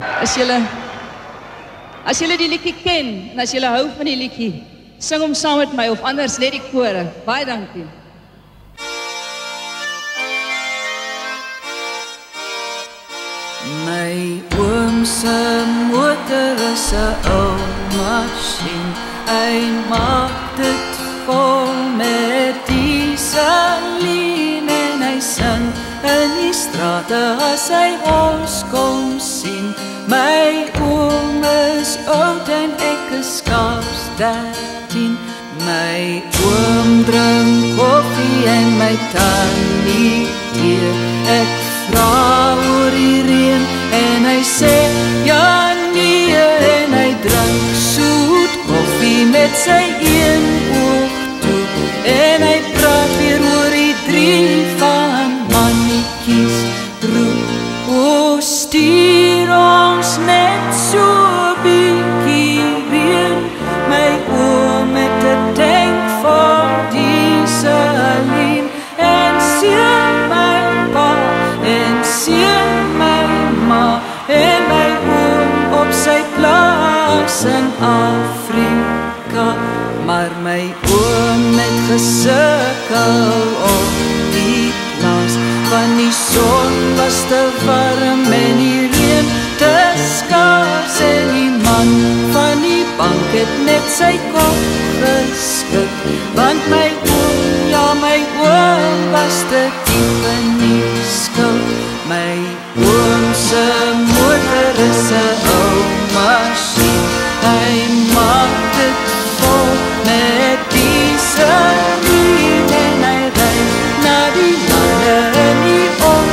As julle die liedjie ken en as julle hou van die liedjie, sing hom saam met my of anders net die kore. Baie dankie. My oom se motor is 'n ou masjien. Hy maak dit vol met dieselien en hy sing in die strate as hy ons kom sien. My oom is oud en ek is skaars 13. My oom drink koffie en my tannie tee. Ek vra oor die reën en hy sê ja nee en hy drink soet koffie met sy een oog toe en hy praat weer oor die 3 van mannetjies roep. O stuur ons net so bietjie reën, my oom met 'n tank vol dieselien en seën my pa en seën my ma en my oom op sy plaas in Afrika. Maar my oom het gesukkel op die plaas, want die son was te warm en die reën te skaars en die man van die bank het net sy kop geskik, want my oom, ja my oom was te diep in die skuld. My oom se motor is 'n ou masjien, hy maak dit vol met dieselien en hy ry na die lande in die